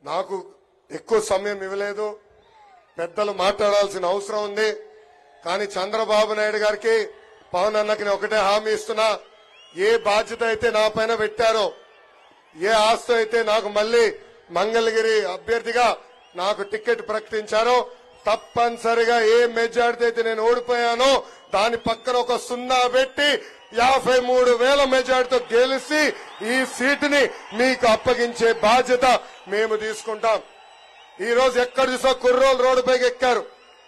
నాకు ఎక్కువ సమయం ఇవ్వలేదు, పెద్దలు మాట్లాడాల్సిన అవసరం ఉంది. కానీ చంద్రబాబు నాయుడు గారికి పవన్ అన్నకి నేను ఒకటే హామీ ఇస్తున్నా, ఏ బాధ్యత అయితే నా పైన పెట్టారో, ఏ ఆస్తి అయితే నాకు మళ్లీ మంగళగిరి అభ్యర్థిగా నాకు టికెట్ ప్రకటించారో, తప్పనిసరిగా ఏ మెజార్టీ అయితే నేను ఓడిపోయానో దాని పక్కన ఒక సున్నా పెట్టి 53,000 మెజార్టీతో గెలిచి ఈ సీటుని మీకు అప్పగించే బాధ్యత మేము తీసుకుంటాం. ఈ రోజు ఎక్కడ చూసా కుర్రోలు రోడ్డుపైకి ఎక్కారు.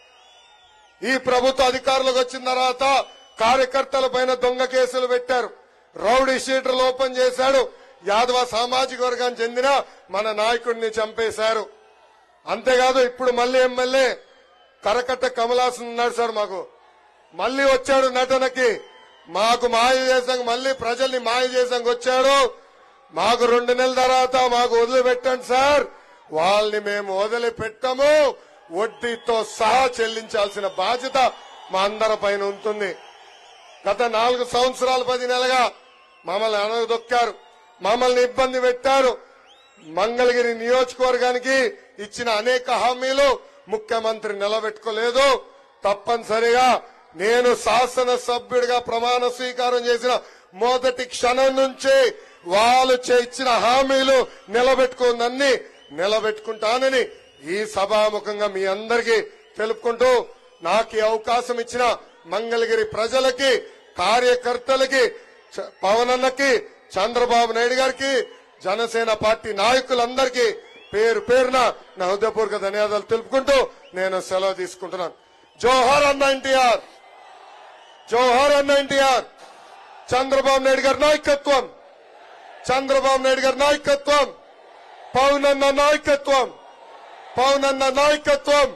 ఈ ప్రభుత్వ అధికారులకు వచ్చిన తర్వాత కార్యకర్తల పైన దొంగ కేసులు పెట్టారు, రౌడీ షీటర్లు ఓపెన్ చేశాడు, యాదవ సామాజిక వర్గానికి చెందిన మన నాయకుడిని చంపేశారు. అంతేకాదు ఇప్పుడు మళ్లీ ఎమ్మెల్యే కరకట్ట కమలాసన్ ఉన్నాడు సార్, మాకు మళ్లీ వచ్చాడు నటనకి, మాకు మాయ చేసాం, మళ్లీ ప్రజల్ని మాయ చేసాం వచ్చాడు. మాకు 2 నెలల తర్వాత మాకు వదిలిపెట్టండి సార్, వాళ్ళని మేము వదిలిపెట్టము, వడ్డీతో సహా చెల్లించాల్సిన బాధ్యత మా అందరి పైన ఉంటుంది. గత 4 సంవత్సరాలు 10 నెలలుగా మమ్మల్ని అనగదొక్కారు, మమ్మల్ని ఇబ్బంది పెట్టారు. మంగళగిరి నియోజకవర్గానికి ఇచ్చిన అనేక హామీలు ముఖ్యమంత్రి నిలబెట్టుకోలేదు. తప్పనిసరిగా నేను శాసనసభ్యుడిగా ప్రమాణ స్వీకారం చేసిన మొదటి క్షణం నుంచి వాళ్ళు ఇచ్చిన హామీలు నిలబెట్టుకుందన్ని నిలబెట్టుకుంటానని ఈ సభాముఖంగా మీ అందరికీ తెలుపుకుంటూ, నాకు ఈ అవకాశం ఇచ్చిన మంగళగిరి ప్రజలకి, కార్యకర్తలకి, పవన్ అన్నకి, చంద్రబాబు నాయుడు గారికి, జనసేన పార్టీ నాయకులందరికీ పేరు పేరున నా హృదయపూర్వక ధన్యవాదాలు తెలుపుకుంటూ నేను సెలవు తీసుకుంటున్నాను. జోహార్ అన్న ఎన్టీఆర్, జోహార్ అన్న ఎన్టీఆర్. చంద్రబాబు నాయుడు గారి నాయకత్వం, చంద్రబాబు నాయుడు గారి నాయకత్వం, పవన్ అన్న నాయకత్వం, పవన్ అన్న నాయకత్వం.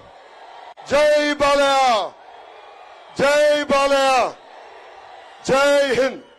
జై బాలయ్య, జై బాలయ్య, జై హింద్.